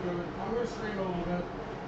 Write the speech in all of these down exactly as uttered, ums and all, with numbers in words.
to it. I'm going to strain a little bit.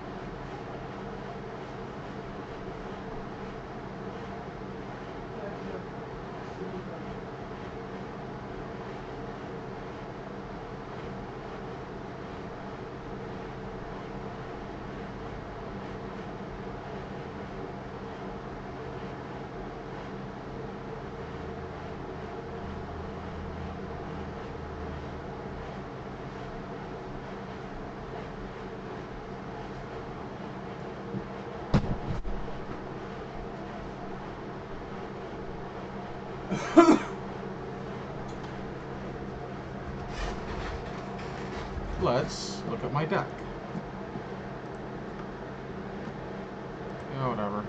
Let's look at my deck. Yeah, whatever.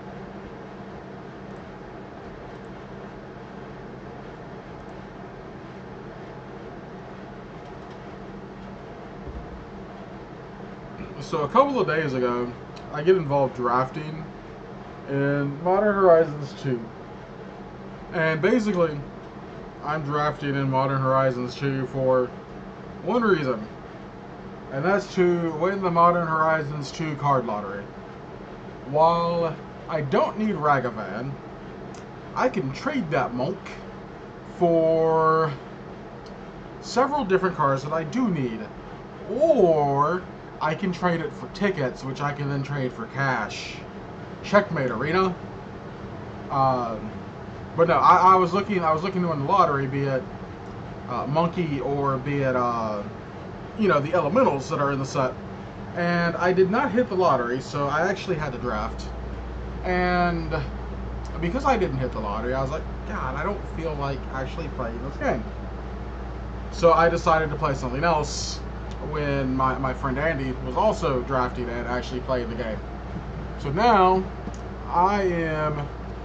So a couple of days ago, I get involved drafting in Modern Horizons two. And basically, I'm drafting in Modern Horizons two for one reason. And that's to win the Modern Horizons two card lottery. While I don't need Ragavan, I can trade that monk for several different cards that I do need. Or I can trade it for tickets, which I can then trade for cash. Checkmate Arena. Um, but no, I, I was looking. I was looking to win the lottery, be it uh, Monkey or be it, uh, you know, the elementals that are in the set. And I did not hit the lottery, so I actually had to draft. And because I didn't hit the lottery, I was like, God, I don't feel like actually playing this game. So I decided to play something else when my, my friend Andy was also drafting and actually playing the game. So now, I am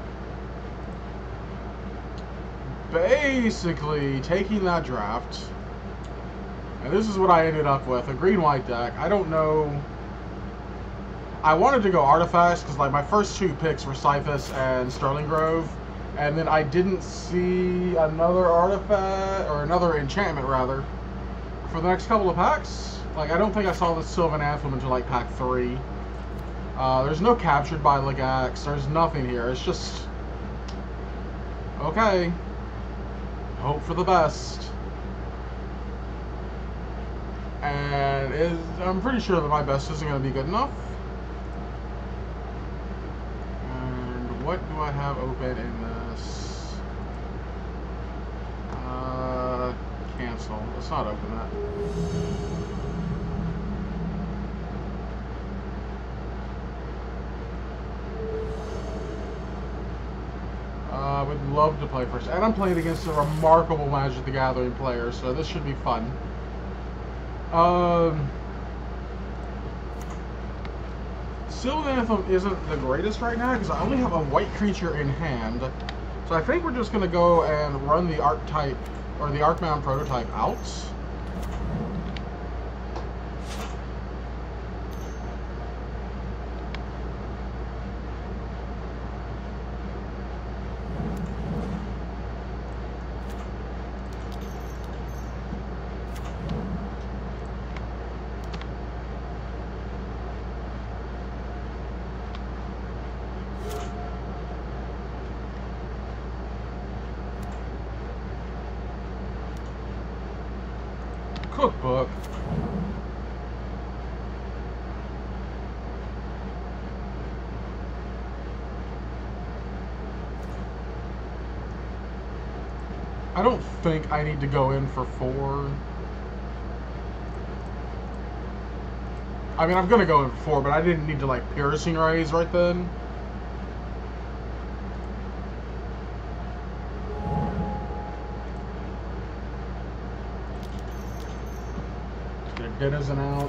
basically taking that draft, and this is what I ended up with, a green-white deck. I don't know. I wanted to go artifacts because like my first two picks were Cyphus and Sterling Grove, and then I didn't see another artifact, or another enchantment rather, for the next couple of packs. Like I don't think I saw the Sylvan Anthem until like pack three. Uh, there's no Captured by Legax, there's nothing here, it's just, okay, hope for the best. And is, I'm pretty sure that my best isn't going to be good enough. And what do I have open in this? Uh, cancel. Let's not open that. I uh, would love to play first. And I'm playing against a remarkable Magic the Gathering player, so this should be fun. Um, Sylvan Anthem isn't the greatest right now because I only have a white creature in hand. So I think we're just going to go and run the archetype, or the Arcbound prototype out. Cookbook. I don't think I need to go in for four. I mean, I'm gonna go in for four, but I didn't need to like Piercing Rays right then. Denizen out.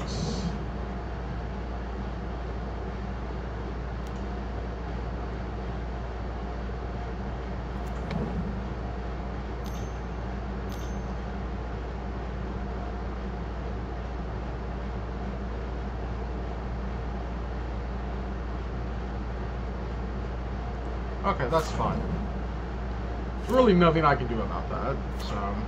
Okay, that's fine. There's really nothing I can do about that, so...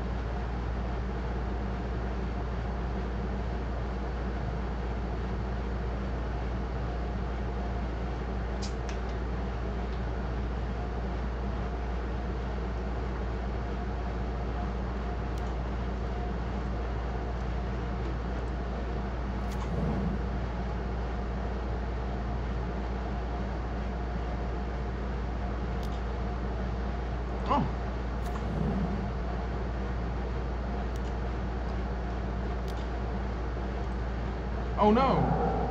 Oh no.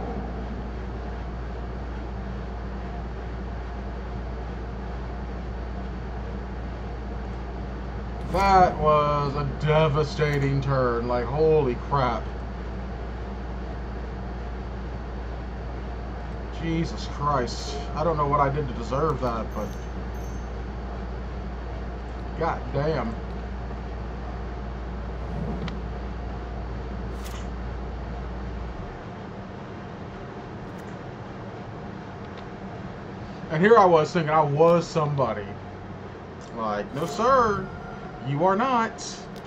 That was a devastating turn. Like, holy crap. Jesus Christ. I don't know what I did to deserve that, but... God damn. And here I was thinking I was somebody. Like, no sir, you are not.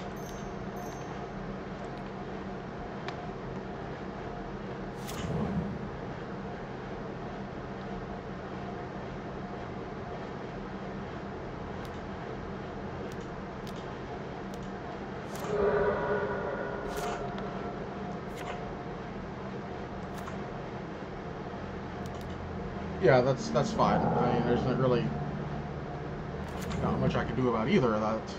Yeah, that's that's fine. I mean, there's not really not much I can do about either of that.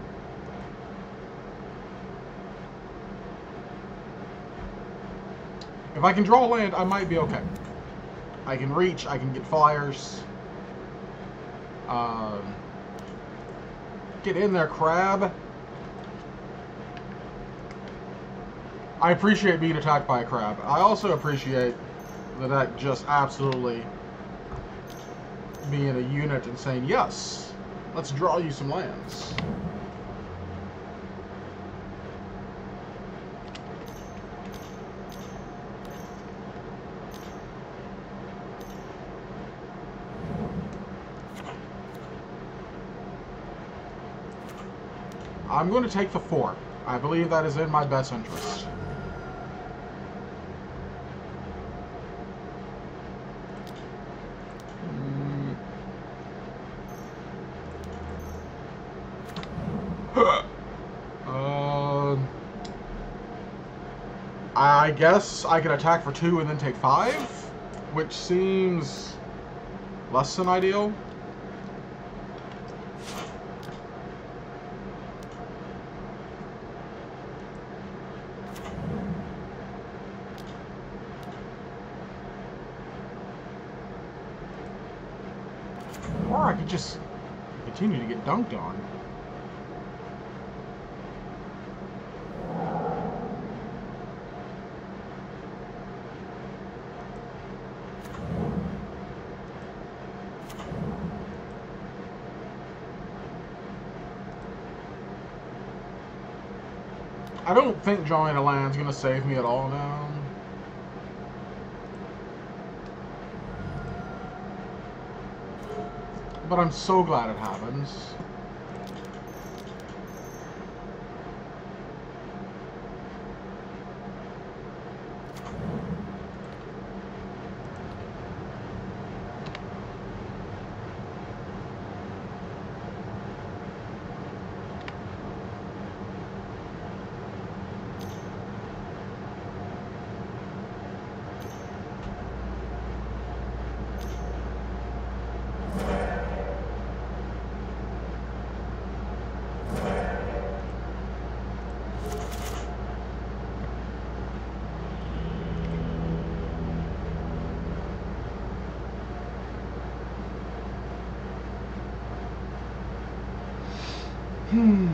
If I can draw land, I might be okay. I can reach, I can get flyers. Um, get in there, crab. I appreciate being attacked by a crab. I also appreciate the deck just absolutely being a unit and saying, yes, let's draw you some lands. I'm going to take the four. I believe that is in my best interest. um, I guess I can attack for two and then take five, which seems less than ideal. Or I could just continue to get dunked on. I don't think drawing a land's gonna save me at all now. But I'm so glad it happens. Hmm.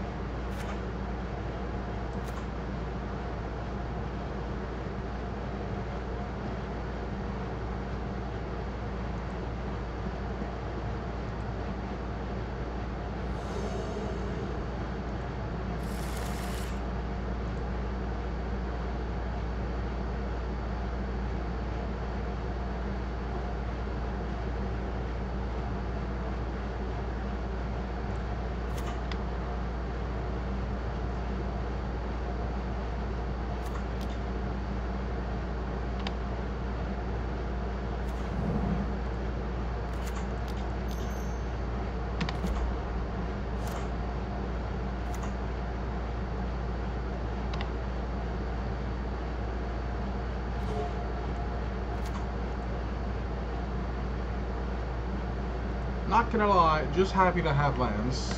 Not gonna lie, just happy to have lands.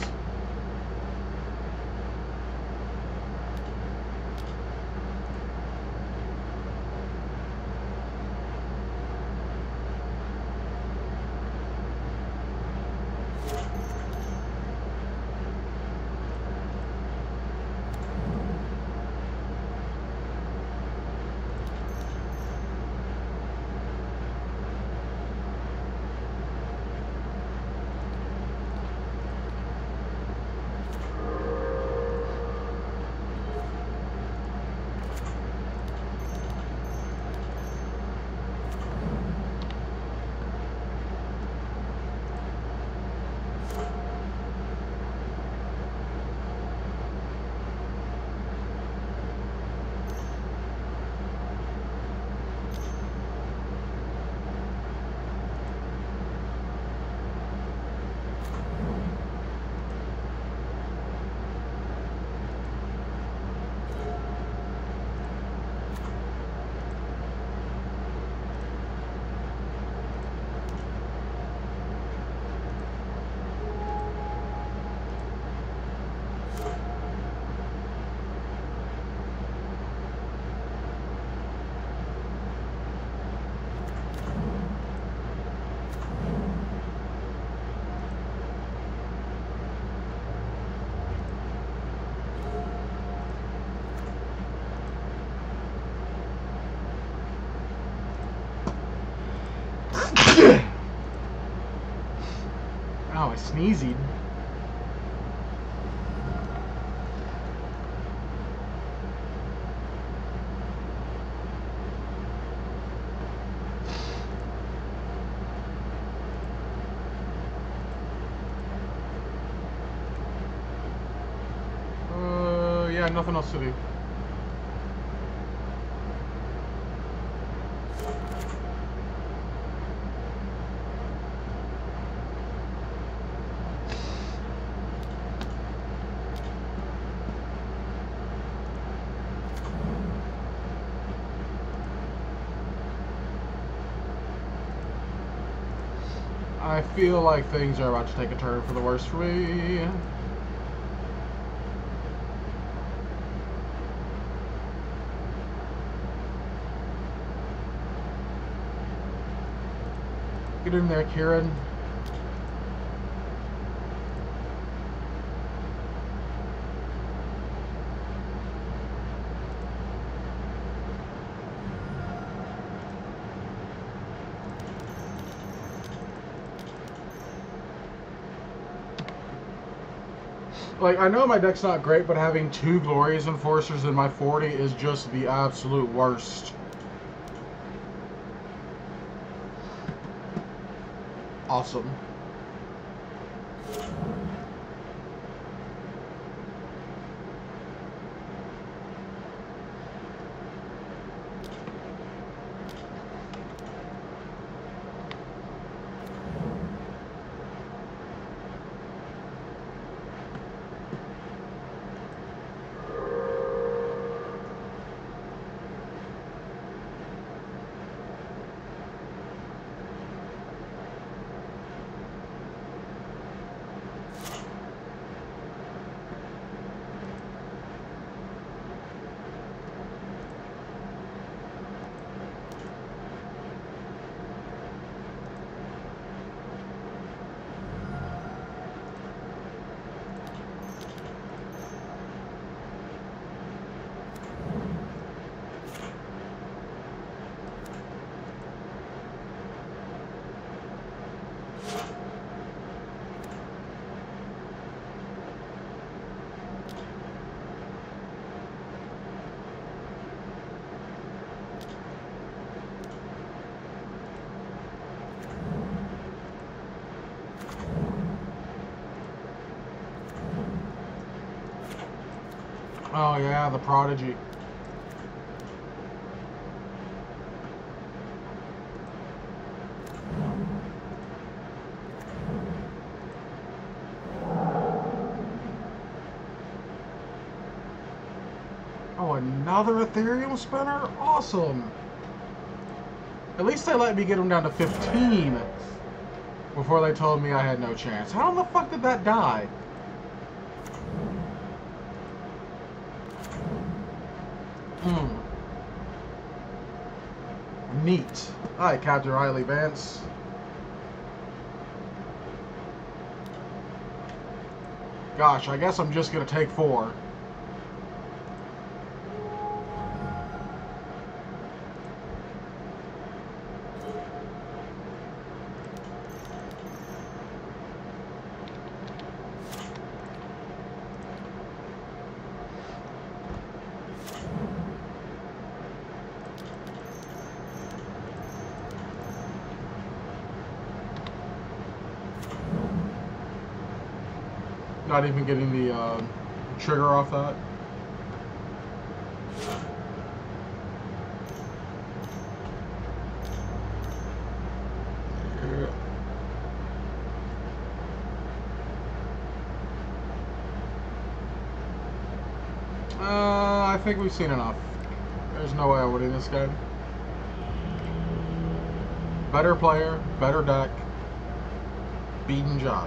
sneezing. Uh, yeah, nothing else to do. I feel like things are about to take a turn for the worse for me. Get in there, Kieran. Like, I know my deck's not great, but having two Glorious Enforcers in my forty is just the absolute worst. Awesome. Oh yeah, the Prodigy. Oh, another Ethereal Spinner? Awesome! At least they let me get him down to fifteen before they told me I had no chance. How in the fuck did that die? Hmm. Neat. Hi, Captain Riley Vance. Gosh, I guess I'm just gonna take four. Not even getting the uh, trigger off that. Uh, I think we've seen enough. There's no way I'm winning this game. Better player, better deck, beating Josh.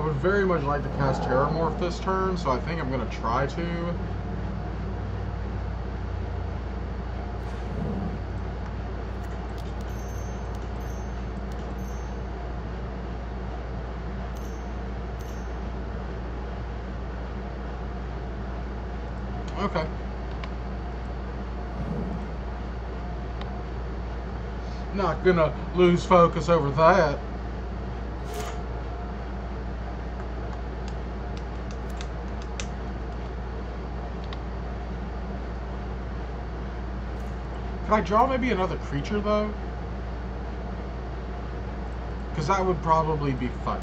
would very much like to cast Terramorph this turn, so I think I'm going to try to. Okay. Not gonna lose focus over that. Can I draw maybe another creature though? Because that would probably be fun.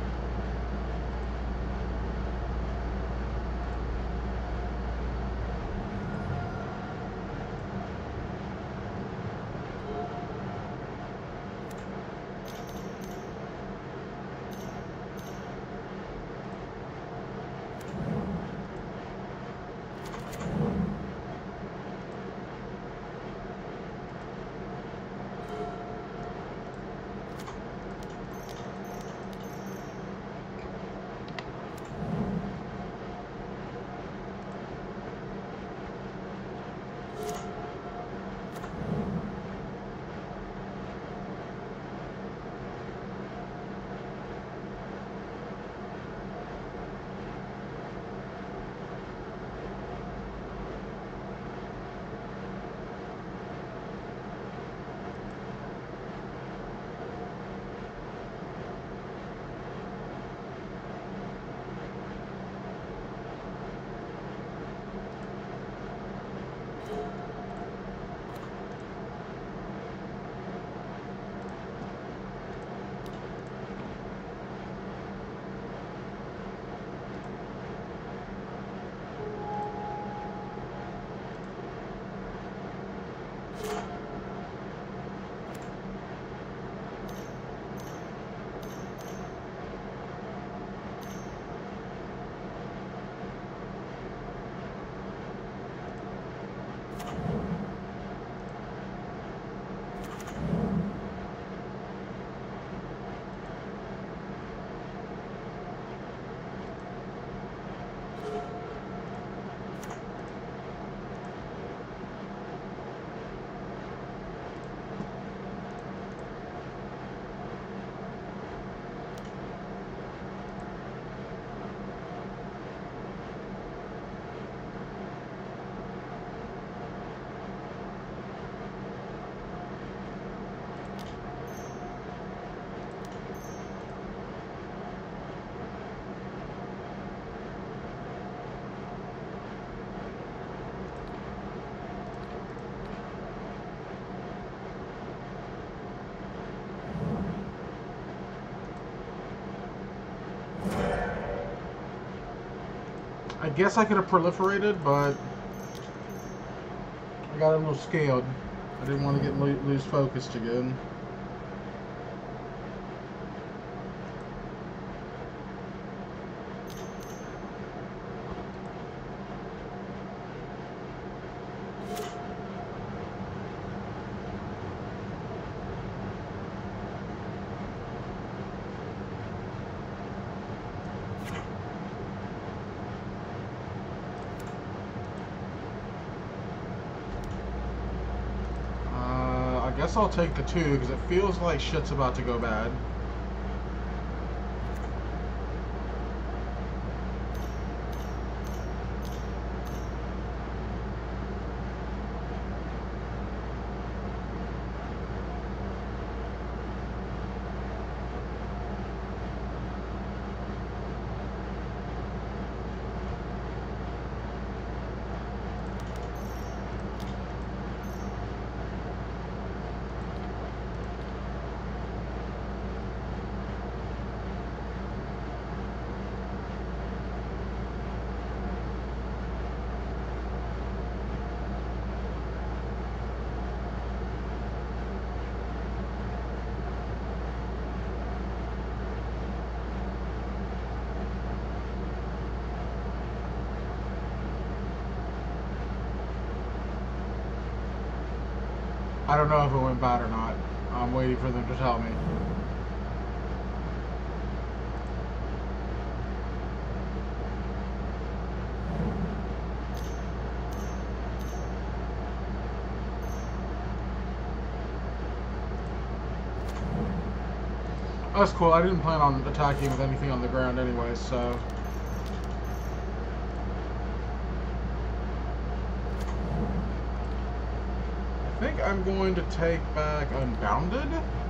I guess I could have proliferated, but I got a little scared. I didn't want to get lo lose focused again. I guess I'll take the two because it feels like shit's about to go bad. I don't know if it went bad or not. I'm waiting for them to tell me. That's cool. I didn't plan on attacking with anything on the ground anyway, so... I think I'm going to take back Unbounded.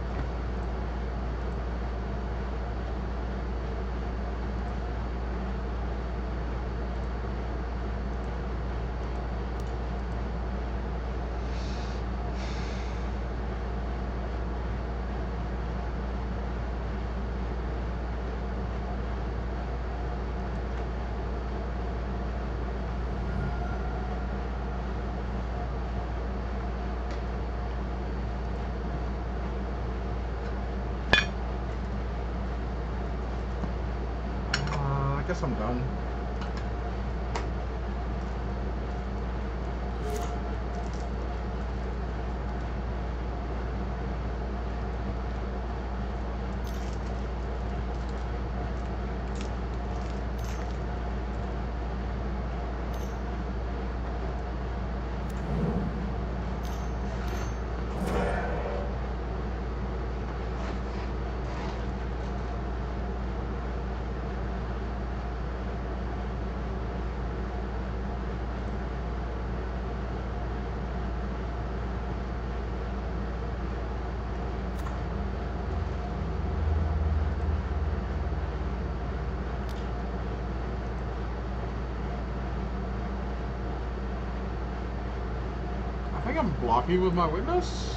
I guess I'm done. I think I'm blocking with my witness.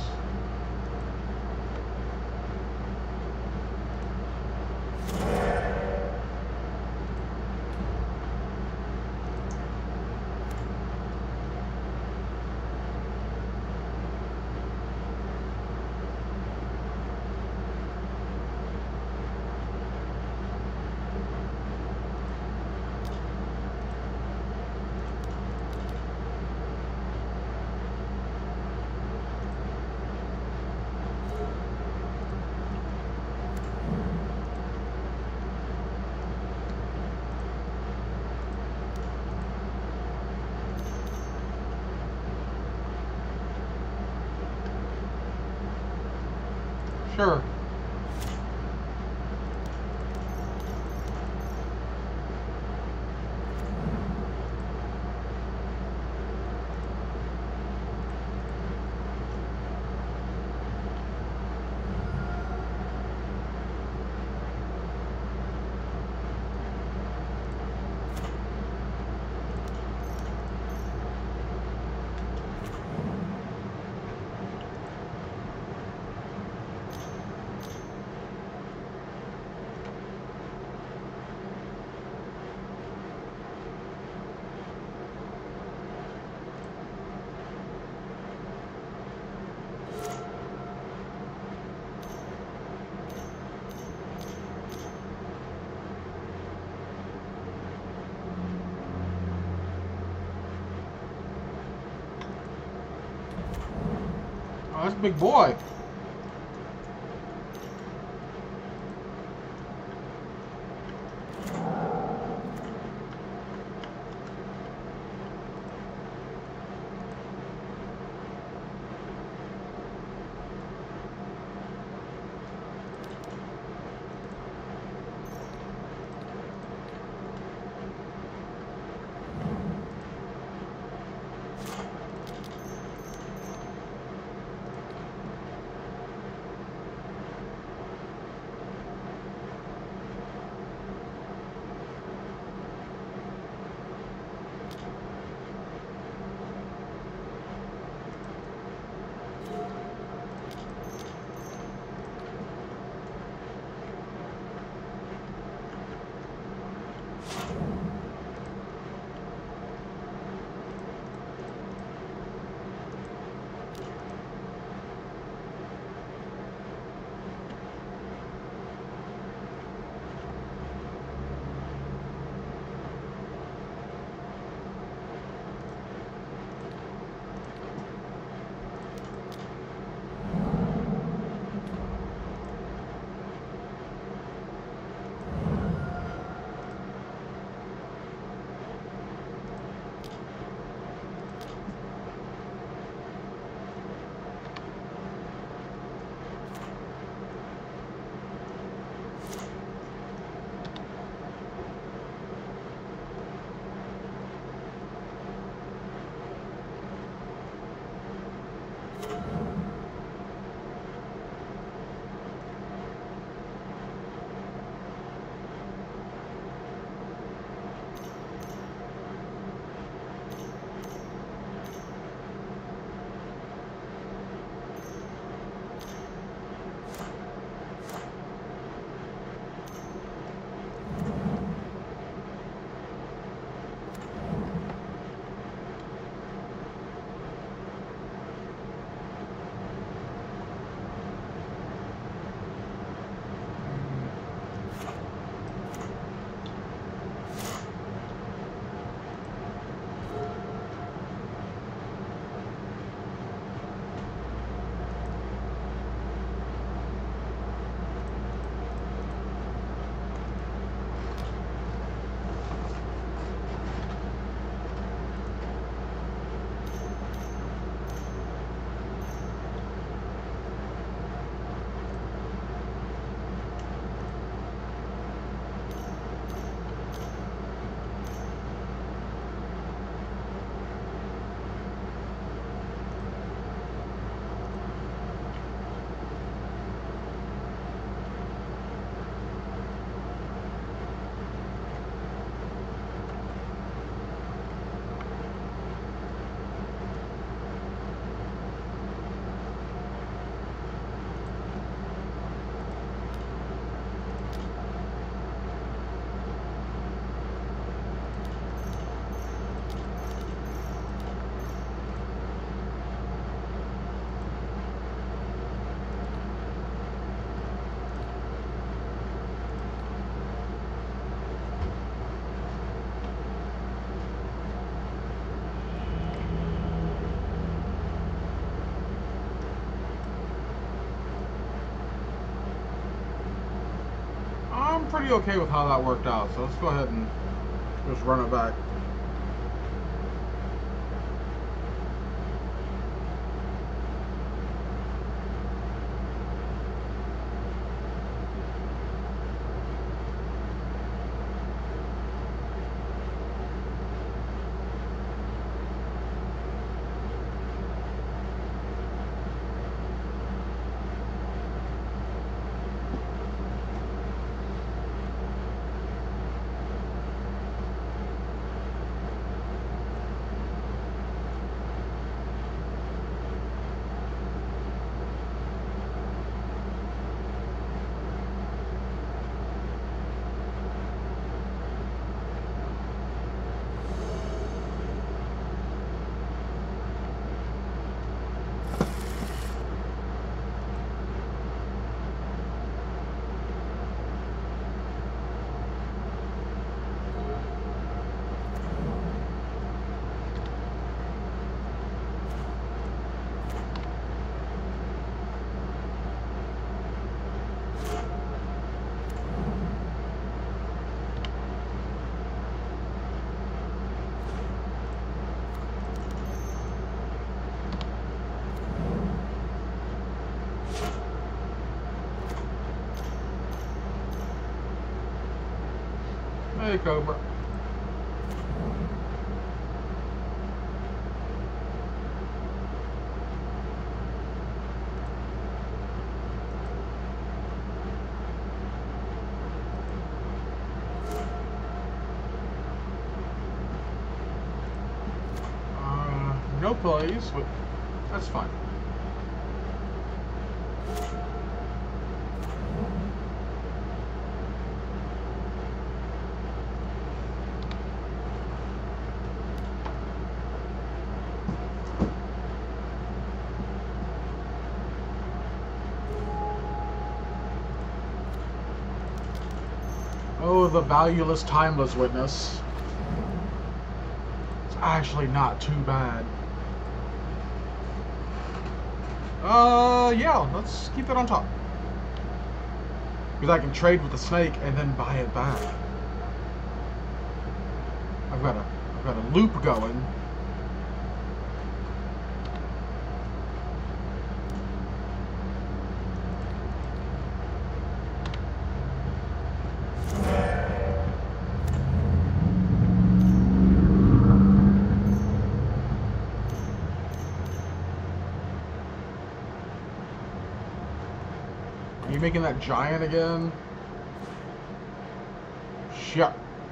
Sure. Oh, that's a big boy. I'm pretty okay with how that worked out, so let's go ahead and just run it back. Hey, Cobra. Uh, no plays, but that's fine. Oh, the valueless, timeless witness. It's actually not too bad. Uh, yeah, let's keep that on top. Because I can trade with the snake and then buy it back. I've got a, I've got a loop going. Are you making that giant again? Shut.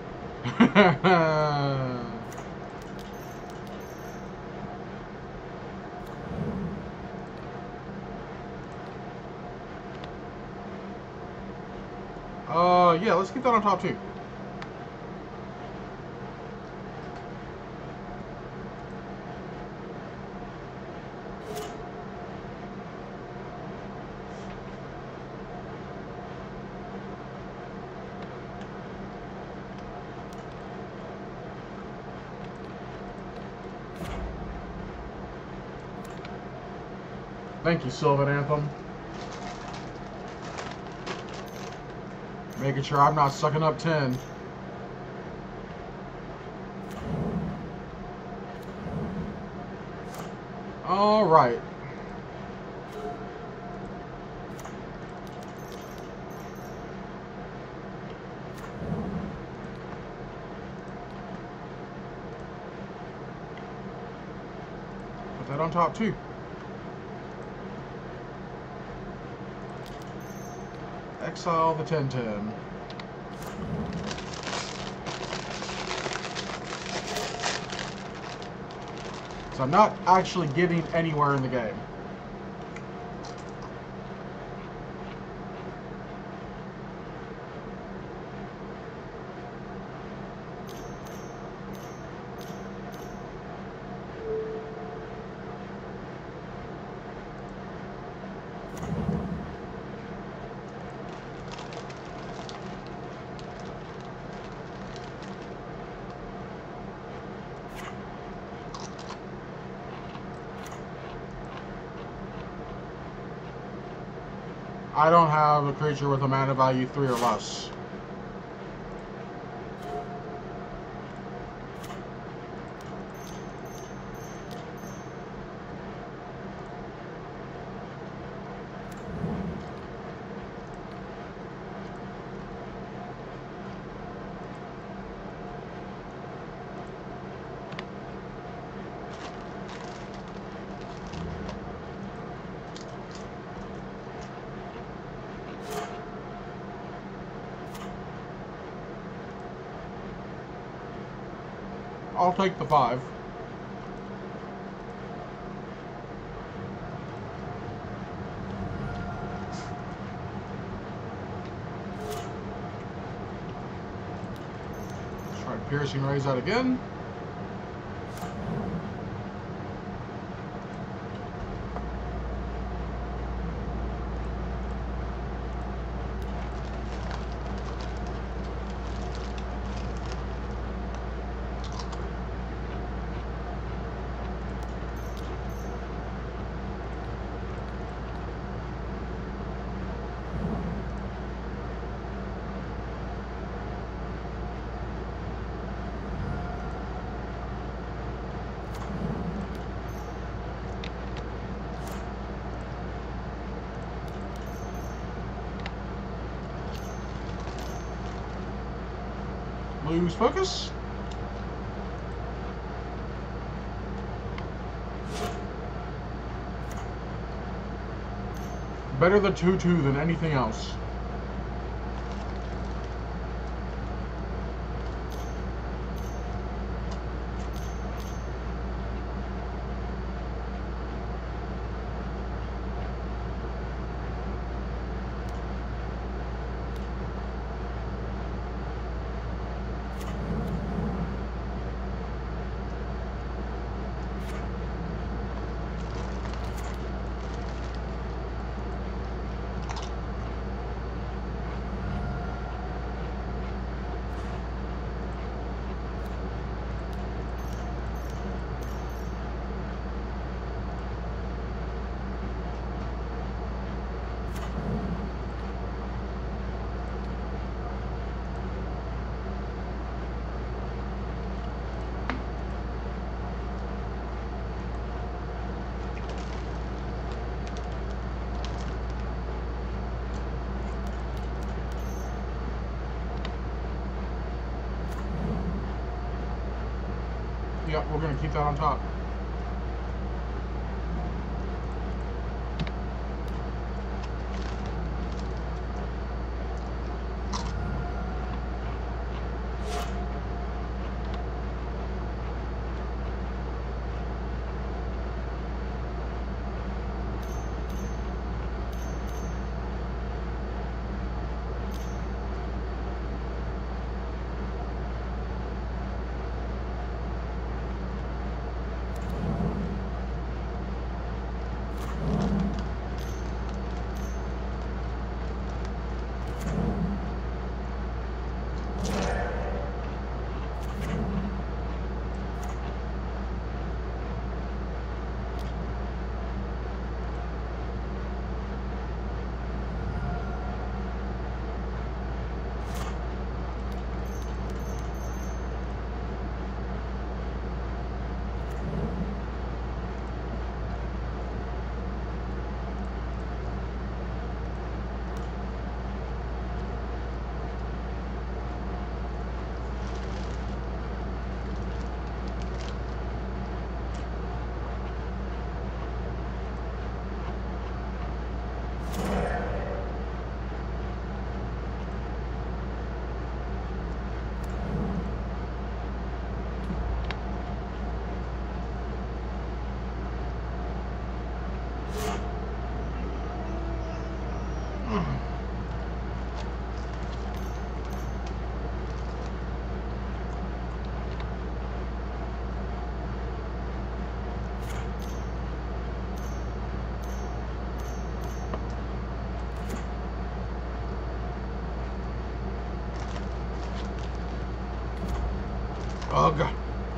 uh, yeah, let's keep that on top too. Thank you, Sylvan Anthem. Making sure I'm not sucking up ten. All right. Put that on top too. Exile the ten ten. So I'm not actually getting anywhere in the game. I don't have a creature with a mana value three or less. I'll take the five. Let's try piercing rays out again. Lose focus. Better the two two than anything else. Yep, we're going to keep that on top. Oh, God.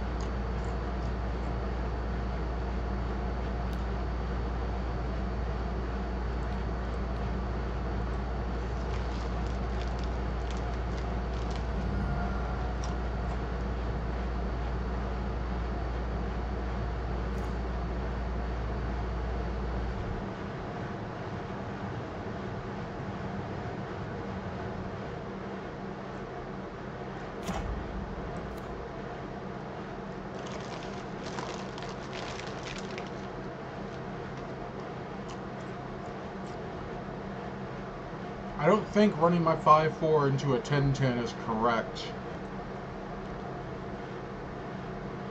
I don't think running my five four into a ten ten is correct.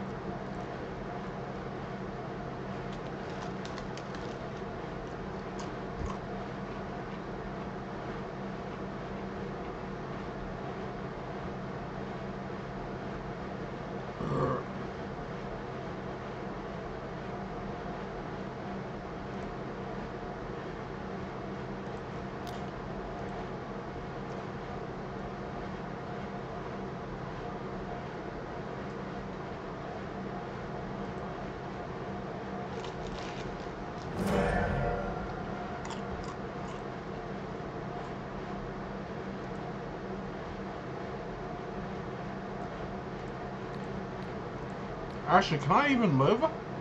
Actually, can I even live?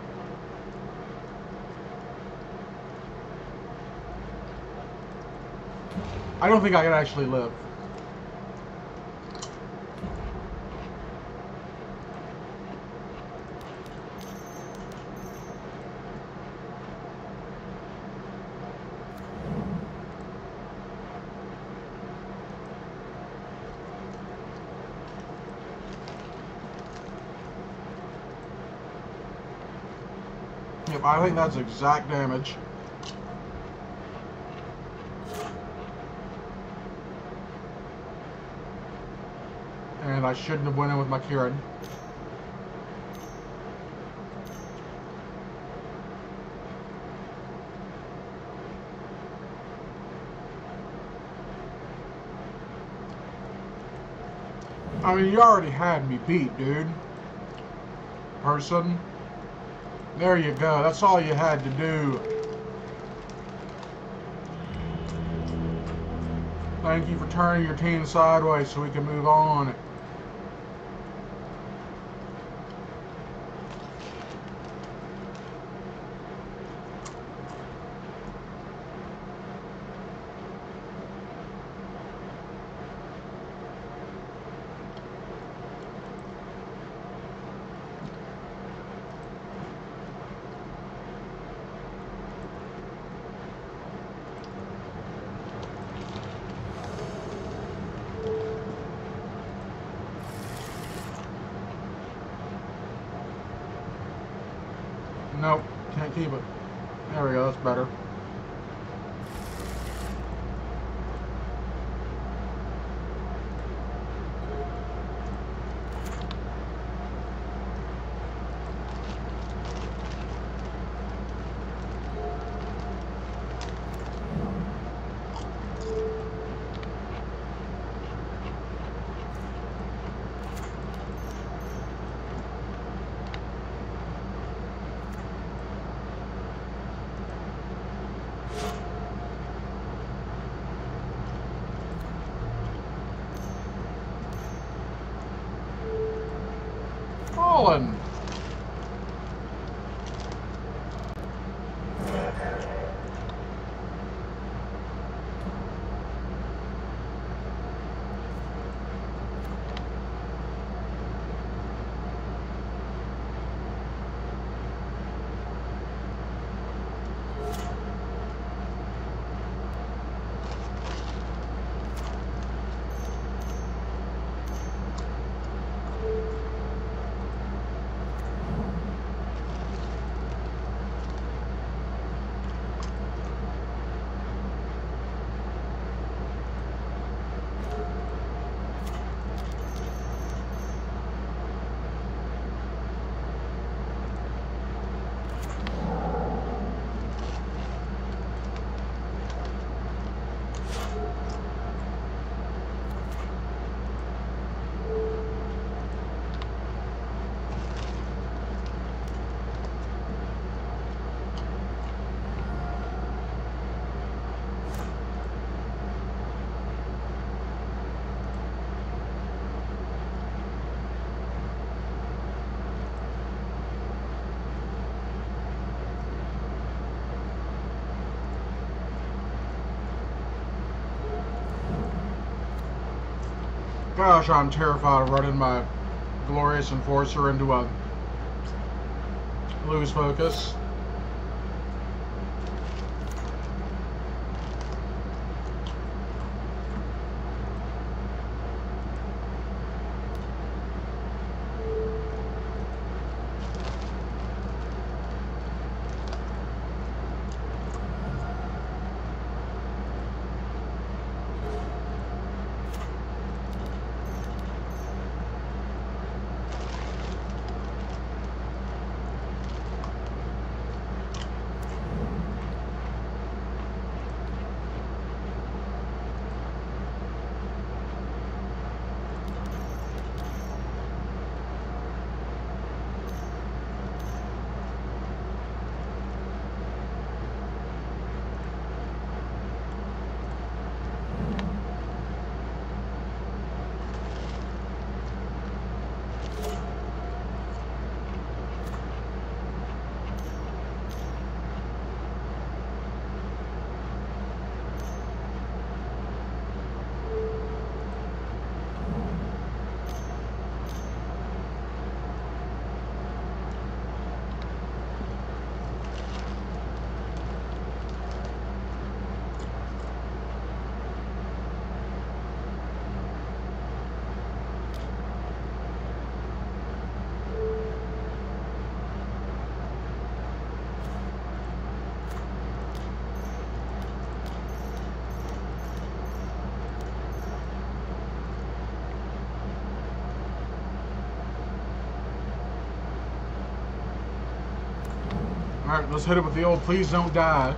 I don't think I can actually live. Yep, I think that's exact damage. And I shouldn't have went in with my Kieran. I mean, you already had me beat, dude. Person. There you go. That's all you had to do. Thank you for turning your team sideways so we can move on. Nope, can't keep it. There we go, that's better. Fallen. Gosh, I'm terrified of running my Glorious Enforcer into a lose focus. Alright, let's hit it with the old please don't die.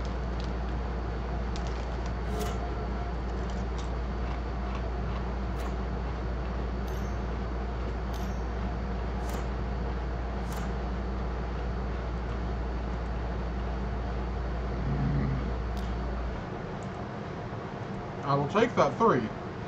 I will take that three.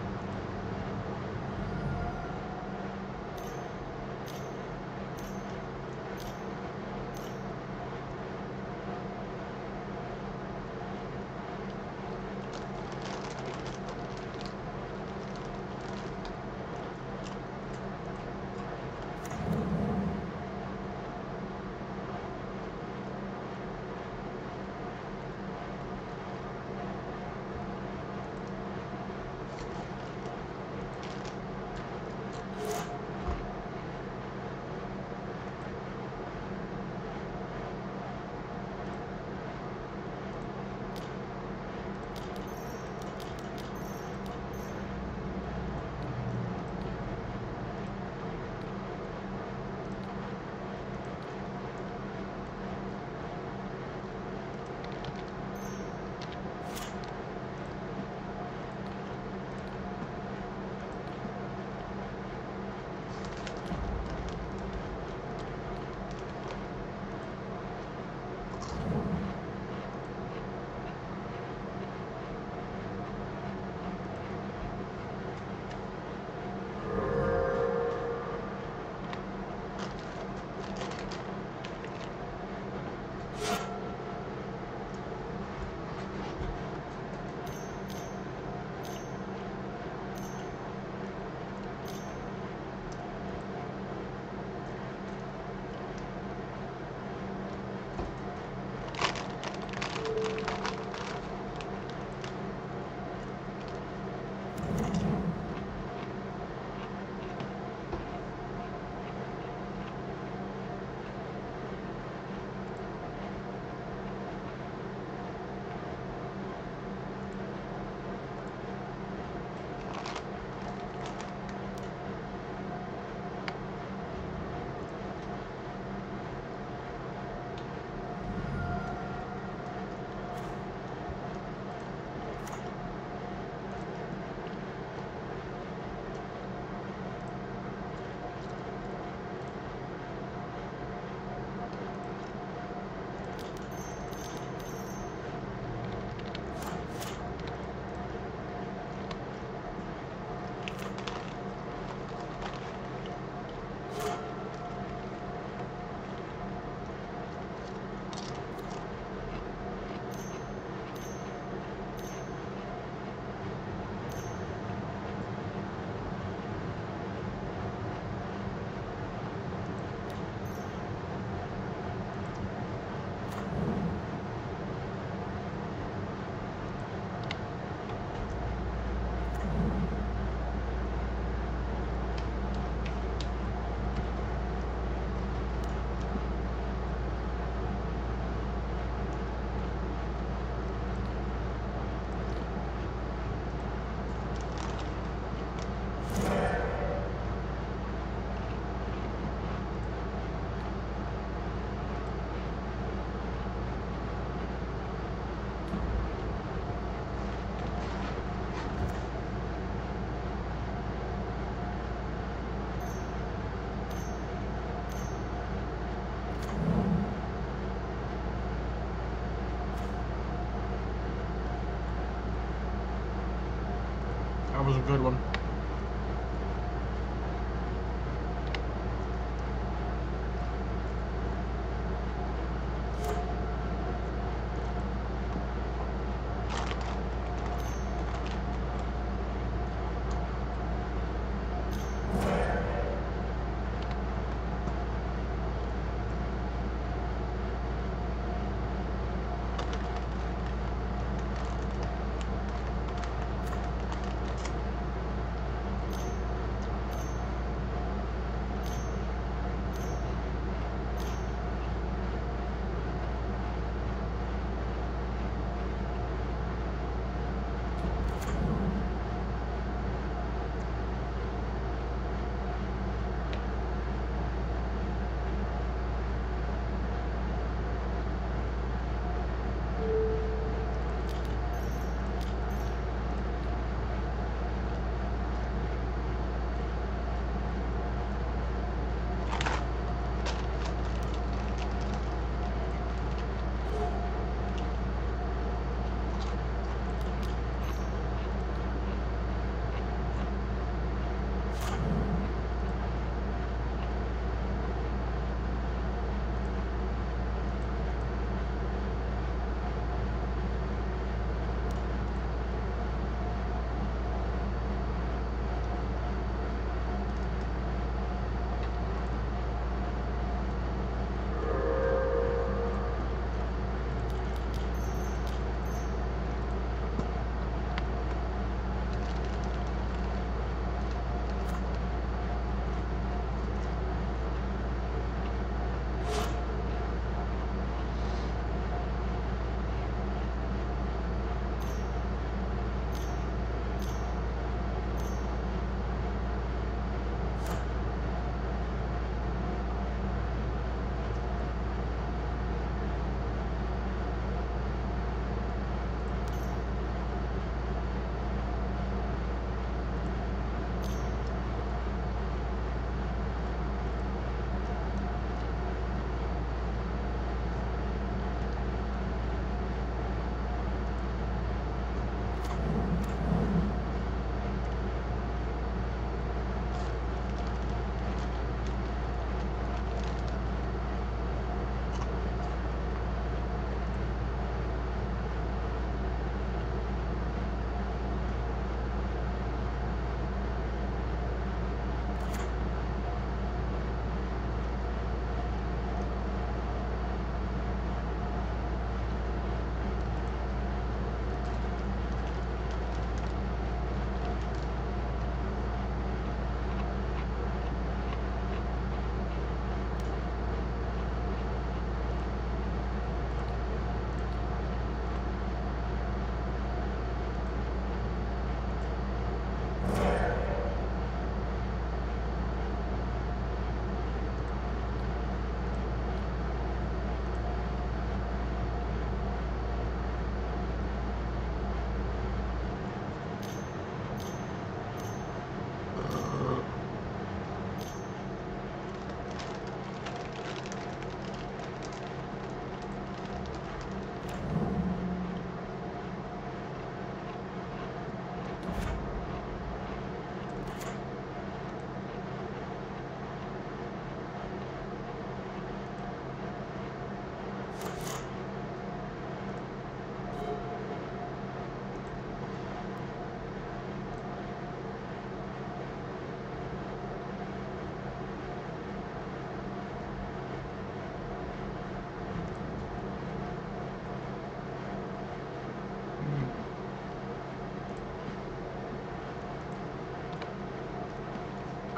That was a good one.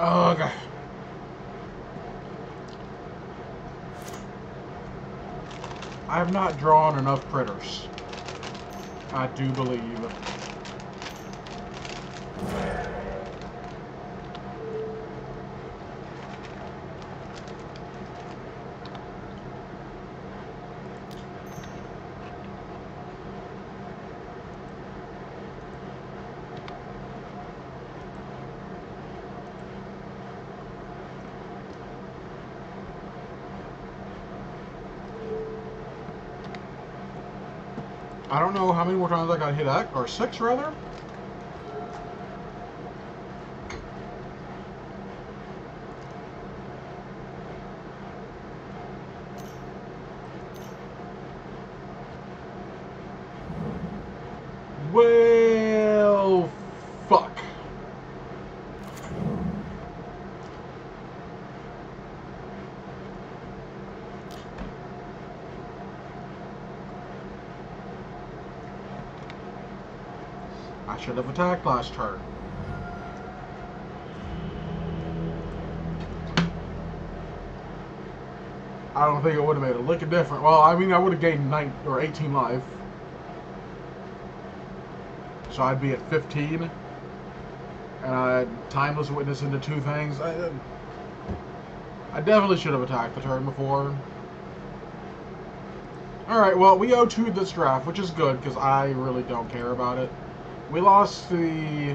Ugh. I have not drawn enough critters. I do believe. I don't know how many more times I got hit at, or six rather. Well, fuck. I should have attacked last turn. I don't think it would have made a lick of difference. Well, I mean, I would have gained nine or eighteen life. So I'd be at fifteen. And I had Timeless Witness into two things. I, I definitely should have attacked the turn before. Alright, well, we oh two'd this draft, which is good, because I really don't care about it. We lost the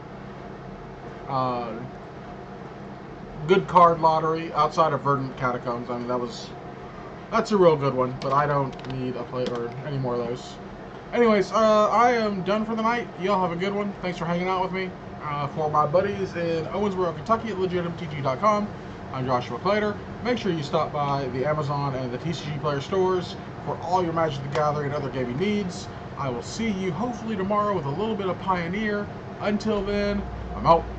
uh, good card lottery outside of Verdant Catacombs. I mean, that was... That's a real good one, but I don't need a play or any more of those. Anyways, uh, I am done for the night. Y'all have a good one. Thanks for hanging out with me. Uh, for my buddies in Owensboro, Kentucky at legit M T G dot com, I'm Joshua Clater. Make sure you stop by the Amazon and the T C G Player stores for all your Magic the Gathering and other gaming needs. I will see you hopefully tomorrow with a little bit of Pioneer. Until then, I'm out.